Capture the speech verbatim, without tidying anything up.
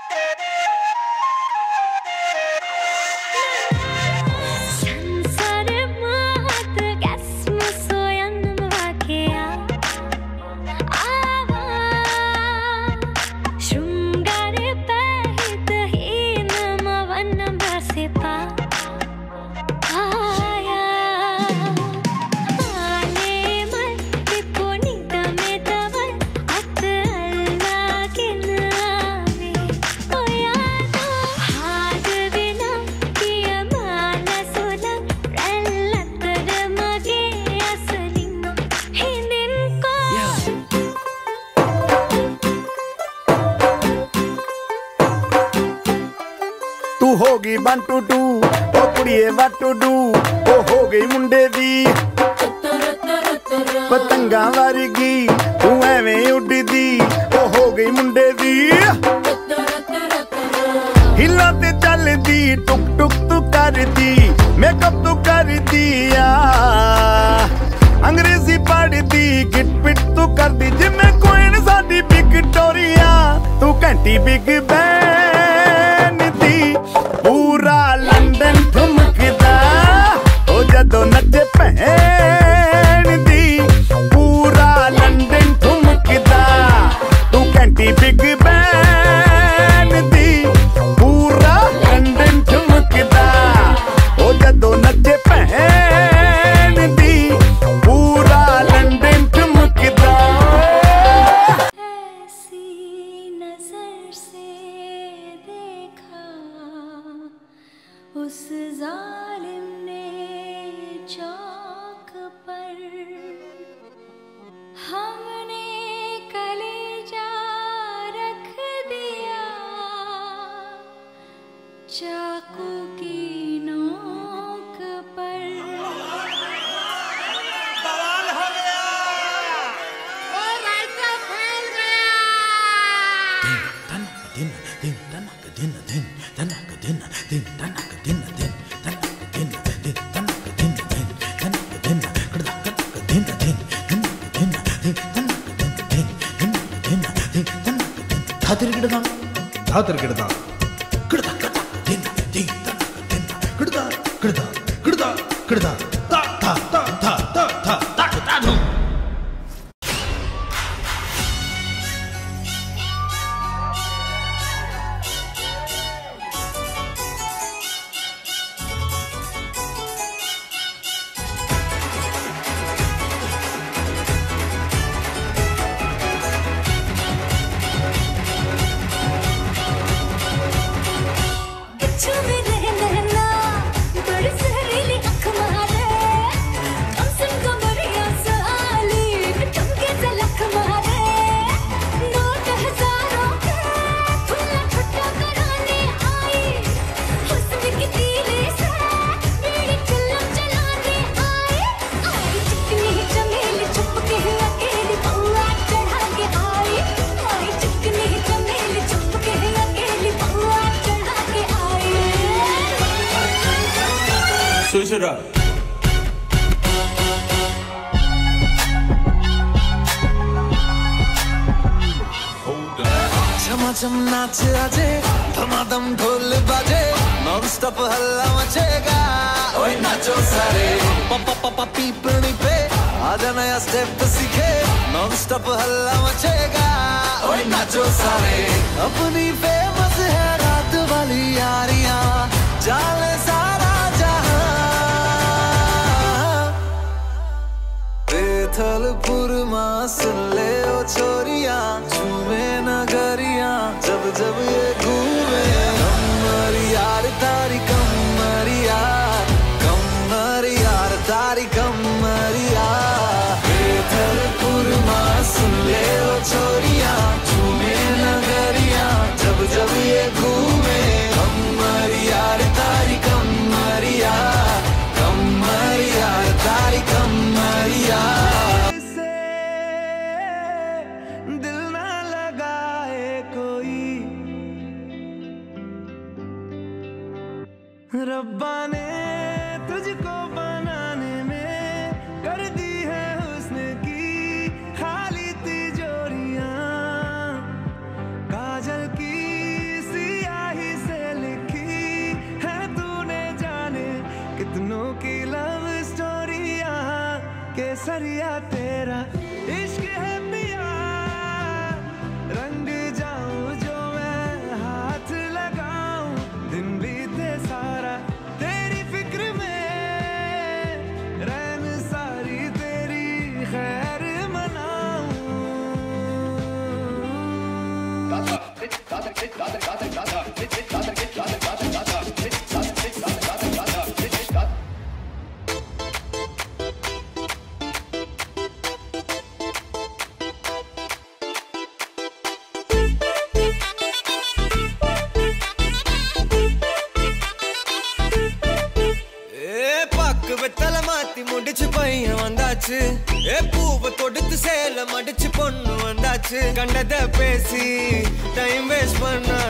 होगी one two two ओ कुड़िए व्हाट टू डू ओ हो गई मुंडे दी पतंगा वर्गी तू एवें उड़दी ओ हो गई मुंडे दी हिला ते चलदी टुक टुक तू करदी मेकअप तू करदी आ अंग्रेजी पढ़दी गिट पिट तू करदी जिमें कोइन साडी विक्टोरिया तू घंटी बिग बैन दी पूरा लंदन ठुमकदा ओ जदों नचे भैन दी पूरा लंदन ठुमकदा तू घंटी बिग बैन दी पूरा लंदन ठुमकदा ओ जदों नचे भैन दी पूरा लंदन ठुमकदा ऐसी नजर से देखा उस जालिम ने चौक पर हमने कलेजा रख दिया चाकू की नोक पर। बवाल हो गया, ओ राइटर फैल गया। दिन दिन तनक दिन दिन तनक दिन दिन तनक दिन दिन तनक दिन दिन तनक दिन दिन तनक दिन कड़दा कड़क दिन दिन तनक दिन दिन तनक दिन दिन तनक दिन दिन तनक दिन धातर गिड़दा धातर गिड़दा कड़दा कड़क दिन दिन तनक दिन कड़दा कड़दा कड़दा कड़दा ता ता ता ता ता ता ता ता धूम। सुशरा चमाचम नाच आजे धमाधम ढोल बाजे नॉन स्टॉप हल्ला मचेगा ओए नाचो सारे पापा पापा पीपनी पे आजा नया स्टेप सीखे नॉन स्टॉप हल्ला मचेगा ओए नाचो सारे अपनी फेमस है रात वाली यारियां जाले सारा जहां बेथलपुर मां सुन ले ओ छोरियां झूमे नगरियां जब जब ये घूमे कमर यार तारी कमर यार कमर यार तारी कमर यार बेथलपुर मां सुन ले ओ छोरियां झूमे नगरियां जब जब ये घूमे कमर यार तारी कमर यार कमर यार तारी कमर यार रब्बा ने तुझको बनाने में कर दी है हुस्न की खाली तिजोरियां काजल की सी வந்தாச்சு ஏ பூவை தொடுத்து சேலம் அடிச்சு பொண்ணு வந்தாச்சு கண்டத பேசி டைம் வேஸ்ட் பண்ண